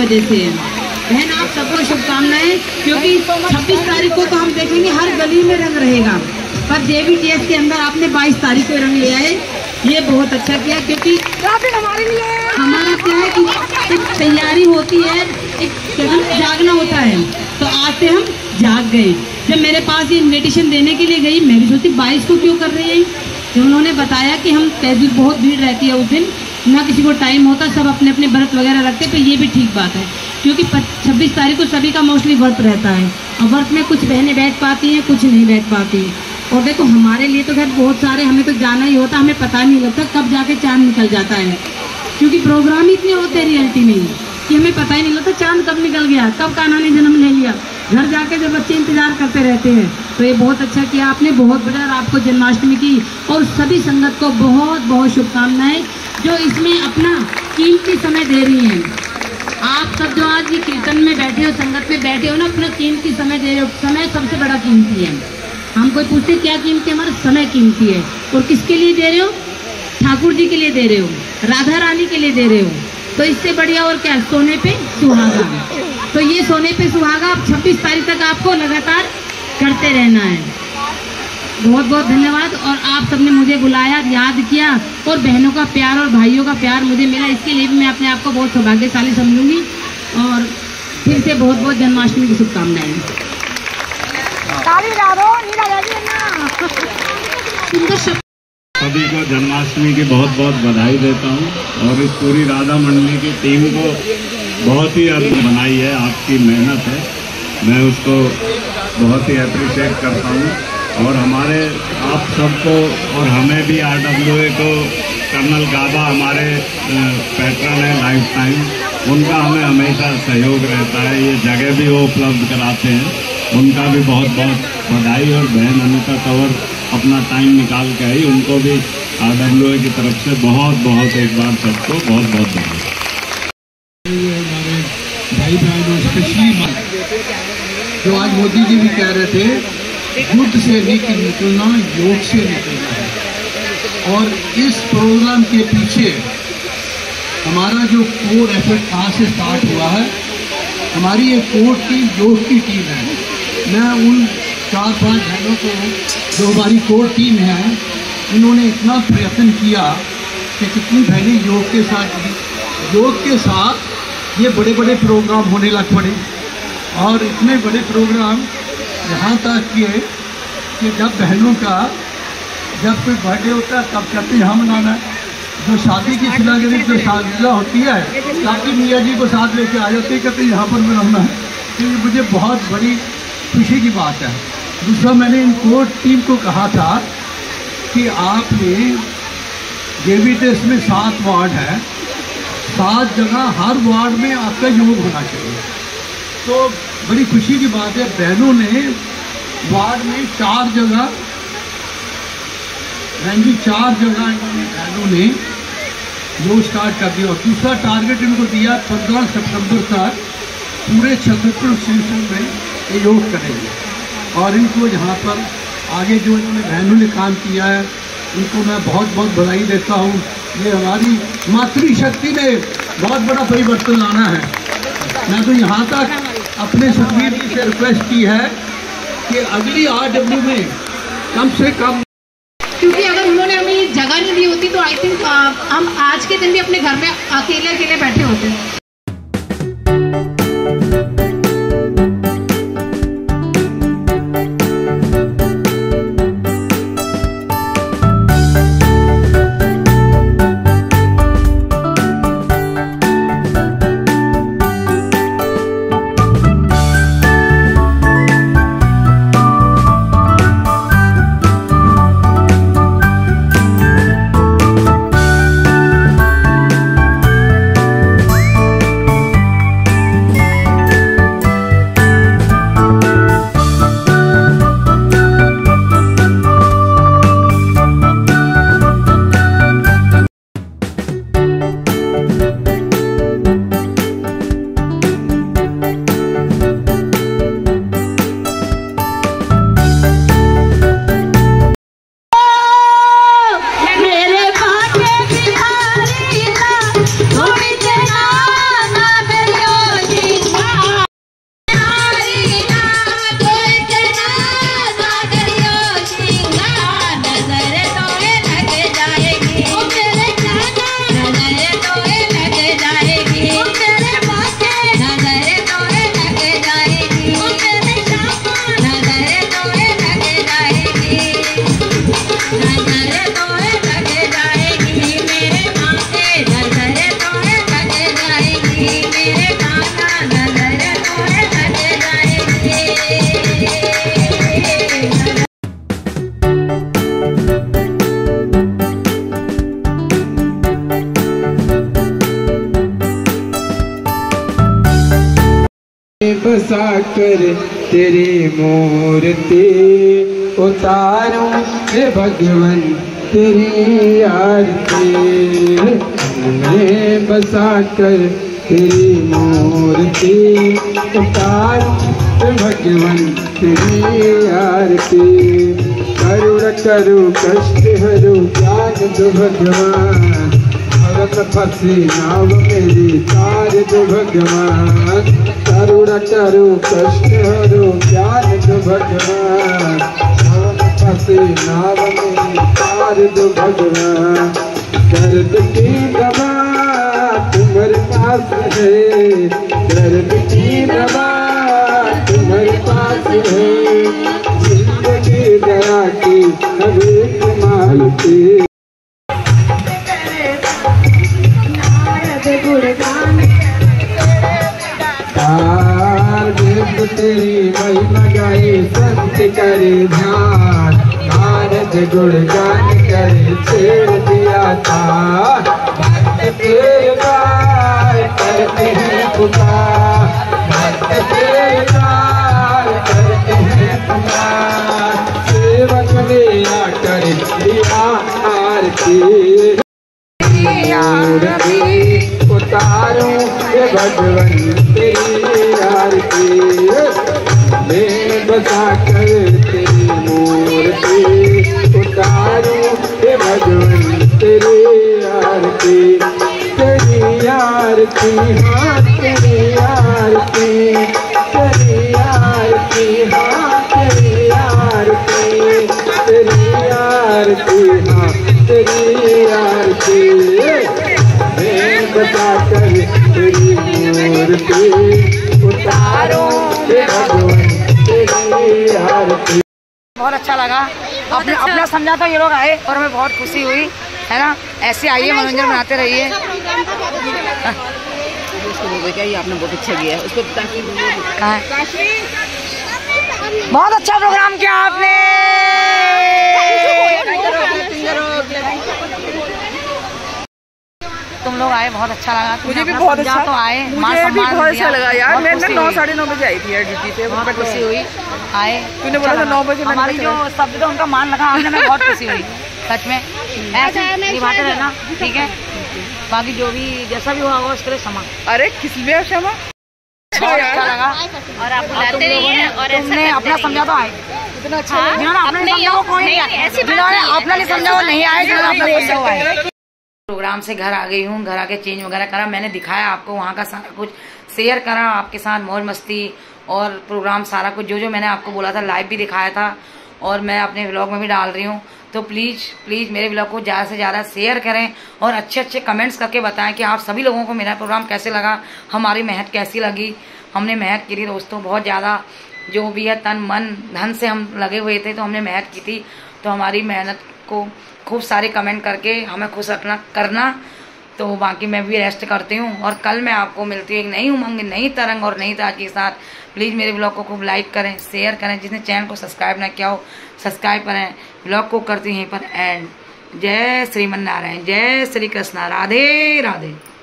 वजह से है। बहन आप सबको शुभकामनाएं, क्योंकि 26 तारीख को तो हम देखेंगे हर गली में रंग रहेगा, पर JBTS के अंदर आपने 22 तारीख को रंग लिया है, ये बहुत अच्छा किया। क्योंकि हमारे लिए हमारा क्या है कि एक तैयारी होती है, एक जागना होता है, तो आज से हम जाग गए। जब मेरे पास ये इन्विटेशन देने के लिए गई, मैं भी सोचती 22 को क्यों कर रही है, तो उन्होंने बताया कि हम तहजीब बहुत भीड़ रहती है उस दिन, ना किसी को टाइम होता, सब अपने अपने व्रत वगैरह रखते, तो ये भी ठीक बात है। क्योंकि 26 तारीख को सभी का मोस्टली व्रत रहता है, और व्रत में कुछ बहनें बैठ पाती हैं, कुछ नहीं बैठ पाती। और देखो हमारे लिए तो खैर बहुत सारे, हमें तो जाना ही होता, हमें पता नहीं लगता कब जाके चांद निकल जाता है, क्योंकि प्रोग्राम इतने होते हैं रियलिटी में कि हमें पता ही नहीं लगता चांद कब निकल गया, कब कान्हा ने जन्म ले लिया। घर जाके जब बच्चे इंतजार करते रहते हैं, तो ये बहुत अच्छा किया आपने, बहुत बढ़िया। आपको जन्माष्टमी की और सभी संगत को बहुत बहुत शुभकामनाएं, जो इसमें अपना कीमती समय दे रही हैं। आप सब जो आज ये कीर्तन में बैठे हो, संगत में बैठे हो ना, अपना कीमती समय दे रहे हो। समय सबसे बड़ा कीमती है। हम कोई पूछते क्या कीमती है, हमारा समय कीमती है। और किसके लिए दे रहे हो? ठाकुर जी के लिए दे रहे हो, राधा रानी के लिए दे रहे हो, तो इससे बढ़िया और क्या, सोने पे सुहागा। तो ये सोने पे सुहागा आप 26 तारीख तक आपको लगातार करते रहना है। बहुत बहुत धन्यवाद। और आप सबने मुझे बुलाया, याद किया, और बहनों का प्यार और भाइयों का प्यार मुझे मिला, इसके लिए भी मैं अपने आप को बहुत सौभाग्यशाली समझूंगी। और फिर से बहुत बहुत जन्माष्टमी की शुभकामनाएं। सभी को जन्माष्टमी की बहुत बहुत बधाई देता हूँ, और इस पूरी राधा मंडली की टीम को बहुत ही अद्भुत बनाई है, आपकी मेहनत है, मैं उसको बहुत ही अप्रिशिएट करता हूँ। और हमारे आप सबको और हमें भी RWA को, कर्नल गाबा हमारे पैट्रन है लाइफ टाइम, उनका हमें हमेशा सहयोग रहता है, ये जगह भी वो उपलब्ध कराते हैं, उनका भी बहुत बहुत बधाई। और बहन अनिता तंवर अपना टाइम निकाल के आई, उनको भी RWA की तरफ से बहुत बहुत एक बार सबको बहुत बहुत बधाई। हमारे भाई बहनों, स्पेशली जो आज मोदी जी भी कह रहे थे, युद्ध से निकलना योग से निकलना है। और इस प्रोग्राम के पीछे हमारा जो कोर एफर्ट कहाँ से स्टार्ट हुआ है, हमारी ये कोर टीम योग की टीम है। मैं उन 4-5 बहनों को, जो हमारी कोर टीम है, इन्होंने इतना प्रयत्न किया कि कितनी बहनें योग के साथ ये बड़े बड़े प्रोग्राम होने लग पड़े। और इतने बड़े प्रोग्राम यहाँ तक किए कि जब बहनों का जब कोई बर्थडे होता है तब कहते हैं यहाँ मनाना है, जो शादी की सिलागिरी जो सालगिरह होती है, काफ़ी मियाँ जी को साथ लेके आ जाते हैं, कहते हैं यहाँ पर मनाना है। तो ये मुझे बहुत बड़ी खुशी की बात है। दूसरा, मैंने इन कोर टीम को कहा था कि आपने JBTS में 7 वार्ड है, 7 जगह हर वार्ड में आपका योग होना चाहिए। तो बड़ी खुशी की बात है, बहनों ने वार्ड में 4 जगह, यानी 4 जगह बहनों ने योग स्टार्ट कर दिया। और दूसरा टारगेट इनको दिया 15 सितंबर तक पूरे छतरपुर स्टेशन में ये योग करेंगे। और इनको यहाँ पर आगे जो इन्होंने बहनों ने काम किया है, इनको मैं बहुत बहुत बधाई देता हूँ। ये हमारी मातृशक्ति में बहुत बड़ा परिवर्तन लाना है। मैं तो यहाँ तक अपने सतवीर जी से रिक्वेस्ट की है कि अगली RW में कम से कम, क्योंकि अगर उन्होंने हमें जगह नहीं दी होती तो आई थिंक हम आज के दिन भी अपने घर में अकेले अकेले बैठे होते। बसा कर तेरी मूर्ति उतारूं हे भगवन तेरी आरती। मैं बसा कर तेरी मूर्ति उतारूं हे भगवन तेरी आरती। करुण करु कष्ट हरु ज्ञान दो भगवान, भरत फंसी नाव मेरी तार दो भगवान। करुण करु कष्ट हरु ज्ञान दो भगवान, भरत फंसी नाव मेरी तार दो भगवान। दर्द की दवा तुम्हारे पास है, दर्द की दवा तुम्हारे पास है। जिंदगी दया की हवे कमाल की। तेरी महिमा गाए संत करे ध्यान, नारद गुणगान करे छेड़ दिया था। भक्त तेरे गाय करते हैं पुकार, भक्त तेरे गाय करते हैं पुकार। सेवक ने आकर दिया आरती। उतारूं हे भगवन तेरी आरती। मैं बसा कर तेरी मूर्ति उतारूं हे भगवन तेरी आरती। तेरी आरती हाँ तेरी आरती, तेरी आरती हाँ तेरी आरती, तेरी आरती हाँ तेरी आरती। मैं बसा कर तेरी मूर्ति उतारूं हे भगवन तेरी आरती। बहुत अच्छा लगा, अपना समझा था ये लोग आए और हमें बहुत खुशी हुई, है ना। ऐसे आइए, मनोरंजन बनाते रहिए। उसको बोल क्या ये आपने बहुत अच्छा किया है, उसको कहाँ है? बहुत अच्छा प्रोग्राम किया आपने। तुम लोग आए, बहुत अच्छा लगा। मुझे भी बहुत अच्छा तो आए, मुझे भी बहुत अच्छा लगा यार। मैं 9-9:30 बजे आई थी यार ड्यूटी से, बहुत खुशी हुई। आए, तूने बोला था 9 बजे। हमारी जो शब्द थे उनका मान लगा हमने, मैं बहुत खुशी हुई सच में। ऐसे निभाते रहना, ठीक है। बाकी जो भी जैसा भी हुआ होगा उसके लिए क्षमा। अरे किस लिए क्षमा? अच्छा लगा और आप बुलाते रहिए। और तुमने अपना समझा तो आए, इतना अच्छा जिन्होंने अपना नहीं समझा वो कोई नहीं आए, जिन्होंने अपना नहीं समझा वो नहीं आए, जिन्होंने अपना समझा वो आए। प्रोग्राम से घर आ गई हूँ, घर आके चेंज वगैरह करा, मैंने दिखाया आपको वहाँ का सारा कुछ, शेयर करा आपके साथ, मौज मस्ती और प्रोग्राम सारा कुछ जो जो मैंने आपको बोला था लाइव भी दिखाया था और मैं अपने व्लॉग में भी डाल रही हूँ। तो प्लीज़ मेरे व्लॉग को ज़्यादा से ज़्यादा शेयर करें और अच्छे अच्छे कमेंट्स करके बताएं कि आप सभी लोगों को मेरा प्रोग्राम कैसे लगा, हमारी मेहनत कैसी लगी। हमने मेहनत की थी दोस्तों, बहुत ज़्यादा, जो भी है तन मन धन से हम लगे हुए थे, तो हमने मेहनत की थी। तो हमारी मेहनत को खूब सारे कमेंट करके हमें खुश रखना करना। तो बाकी मैं भी रेस्ट करती हूँ और कल मैं आपको मिलती हूँ एक नई उमंग, नई तरंग और नई ताज के साथ। प्लीज़ मेरे ब्लॉग को खूब लाइक करें, शेयर करें, जिसने चैनल को सब्सक्राइब ना किया हो सब्सक्राइब करें। ब्लॉग को करती हूँ यहीं पर एंड। जय श्रीमन नारायण, जय श्री कृष्णा, राधे राधे।